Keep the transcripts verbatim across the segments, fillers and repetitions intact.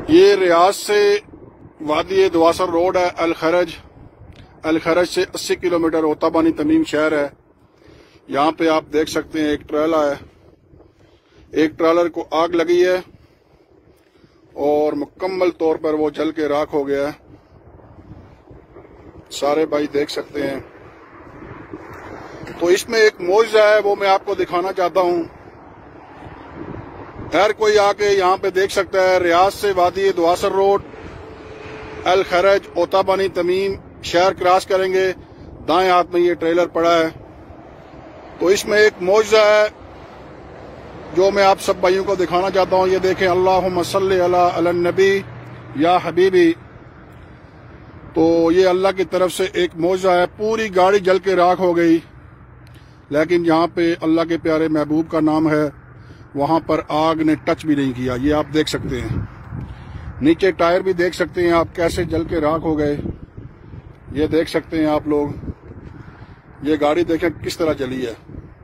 ये रियाज से वादी दवासर रोड है। अल खरज अल खरज से अस्सी किलोमीटर ओताबानी तमीम शहर है। यहाँ पे आप देख सकते हैं एक ट्रेला है, एक ट्रेलर को आग लगी है और मुकम्मल तौर पर वो जल के राख हो गया है। सारे भाई देख सकते हैं। तो इसमें एक मौजज़ा है, वो मैं आपको दिखाना चाहता हूँ। हर कोई आके यहाँ पे देख सकता है। रियाज से वादी दवासर रोड अल खरज ओताबानी तमीम शहर क्रॉस करेंगे, दाएं हाथ में ये ट्रेलर पड़ा है। तो इसमें एक मौजज़ा है जो मैं आप सब भाइयों को दिखाना चाहता हूँ। ये देखें, अल्लाहुम्मा सल्ली अला अलन नबी या हबीबी। तो ये अल्लाह की तरफ से एक मौजज़ा है। पूरी गाड़ी जल के राख हो गई, लेकिन यहाँ पे अल्लाह के प्यारे महबूब का नाम है, वहां पर आग ने टच भी नहीं किया। ये आप देख सकते हैं। नीचे टायर भी देख सकते हैं आप कैसे जल के राख हो गए। ये देख सकते हैं आप लोग। ये गाड़ी देखें किस तरह जली है।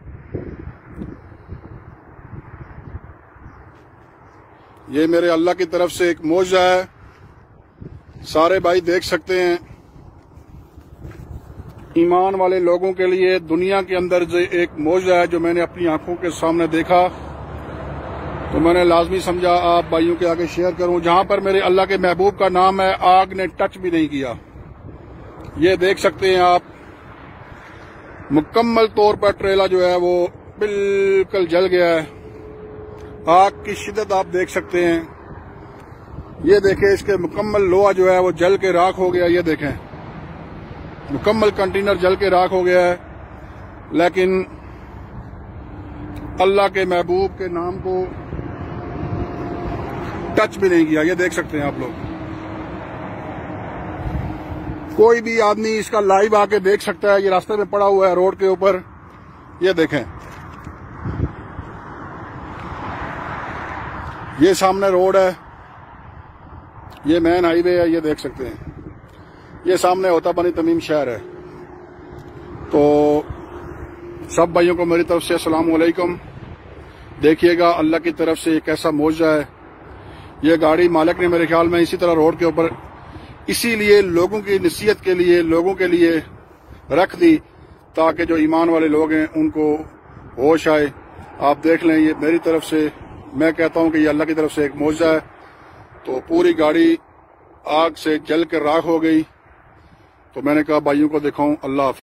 ये मेरे अल्लाह की तरफ से एक मौजज़ा है। सारे भाई देख सकते हैं। ईमान वाले लोगों के लिए दुनिया के अंदर जो एक मौजज़ा है, जो मैंने अपनी आंखों के सामने देखा, तो मैंने लाजमी समझा आप भाइयों के आगे शेयर करूं। जहां पर मेरे अल्लाह के महबूब का नाम है, आग ने टच भी नहीं किया। ये देख सकते हैं आप। मुकम्मल तौर पर ट्रेला जो है वो बिल्कुल जल गया है। आग की शिद्दत आप देख सकते हैं। ये देखें, इसके मुकम्मल लोहा जो है वो जल के राख हो गया। ये देखें, मुकम्मल कंटेनर जल के राख हो गया है, लेकिन अल्लाह के महबूब के नाम को टच भी नहीं किया। ये देख सकते हैं आप लोग। कोई भी आदमी इसका लाइव आके देख सकता है। ये रास्ते में पड़ा हुआ है रोड के ऊपर। ये देखें, ये सामने रोड है, ये मेन हाईवे है। ये देख सकते हैं। ये सामने ओताबानी तमीम शहर है। तो सब भाइयों को मेरी तरफ से अस्सलाम वालेकुम। देखिएगा, अल्लाह की तरफ से एक ऐसा मौजज़ा है। ये गाड़ी मालिक ने मेरे ख्याल में इसी तरह रोड के ऊपर इसीलिए लोगों की नसीहत के लिए, लोगों के लिए रख दी, ताकि जो ईमान वाले लोग हैं उनको होश आए। आप देख लें, ये मेरी तरफ से मैं कहता हूं कि ये अल्लाह की तरफ से एक मौजज़ा है। तो पूरी गाड़ी आग से जल कर राख हो गई। तो मैंने कहा भाइयों को दिखाऊं। अल्लाह हाफ़िज़।